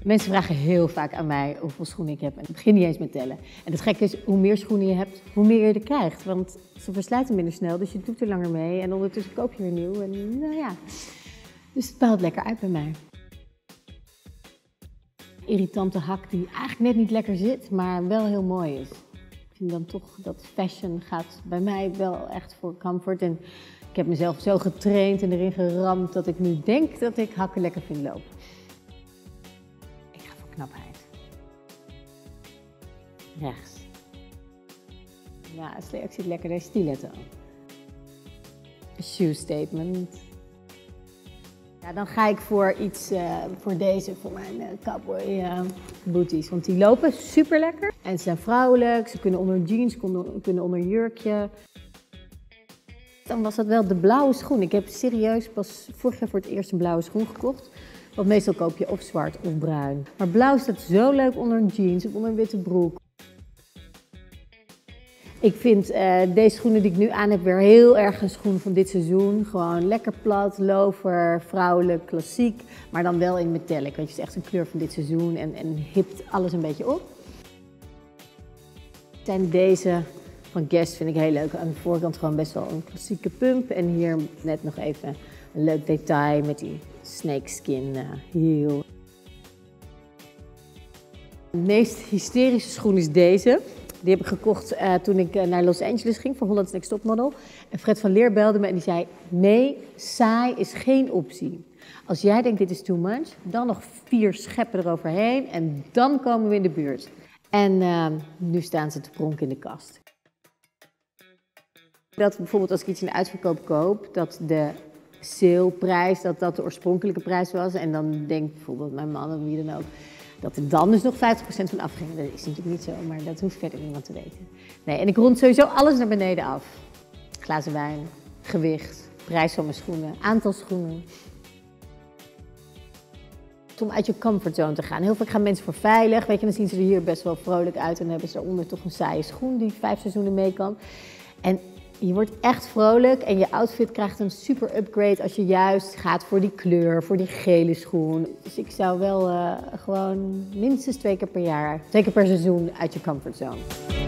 Mensen vragen heel vaak aan mij hoeveel schoenen ik heb en ik begin niet eens met tellen. En het gekke is, hoe meer schoenen je hebt, hoe meer je er krijgt. Want ze verslijten minder snel, dus je doet er langer mee en ondertussen koop je weer nieuw. En nou ja, dus het paalt lekker uit bij mij. Irritante hak die eigenlijk net niet lekker zit, maar wel heel mooi is. Ik vind dan toch dat fashion gaat bij mij wel echt voor comfort. En ik heb mezelf zo getraind en erin geramd dat ik nu denk dat ik hakken lekker vind lopen. Ik ga voor knapheid. Rechts. Ja, ik zit lekker deze stiletto. Shoe statement. Ja, dan ga ik voor iets, voor mijn cowboy booties. Want die lopen super lekker. En ze zijn vrouwelijk, ze kunnen onder jeans, kunnen onder jurkje. Dan was dat wel de blauwe schoen. Ik heb serieus pas vorig jaar voor het eerst een blauwe schoen gekocht. Want meestal koop je of zwart of bruin. Maar blauw staat zo leuk onder een jeans of onder een witte broek. Ik vind deze schoenen die ik nu aan heb weer heel erg een schoen van dit seizoen. Gewoon lekker plat, loafer, vrouwelijk, klassiek. Maar dan wel in metallic. Want het is echt een kleur van dit seizoen en hipt alles een beetje op. En deze van Guess vind ik heel leuk. Aan de voorkant gewoon best wel een klassieke pump. En hier net nog even een leuk detail met die snakeskin heel. De meest hysterische schoen is deze. Die heb ik gekocht toen ik naar Los Angeles ging voor Holland's Next Topmodel. En Fred van Leer belde me en die zei, nee, saai is geen optie. Als jij denkt dit is too much, dan nog 4 scheppen eroverheen en dan komen we in de buurt. En nu staan ze te pronken in de kast. Dat bijvoorbeeld als ik iets in de uitverkoop koop, dat de saleprijs, dat de oorspronkelijke prijs was. En dan denkt bijvoorbeeld mijn man of wie dan ook, dat er dan dus nog 50% van afging. Dat is natuurlijk niet zo, maar dat hoeft verder niemand te weten. Nee, en ik rond sowieso alles naar beneden af. Glazen wijn, gewicht, prijs van mijn schoenen, aantal schoenen. Om uit je comfortzone te gaan. Heel vaak gaan mensen voor veilig. Weet je, dan zien ze er hier best wel vrolijk uit en dan hebben ze daaronder toch een saaie schoen die 5 seizoenen mee kan. En je wordt echt vrolijk en je outfit krijgt een super upgrade als je juist gaat voor die kleur, voor die gele schoen. Dus ik zou wel gewoon minstens 2 keer per jaar, 2 keer per seizoen uit je comfortzone.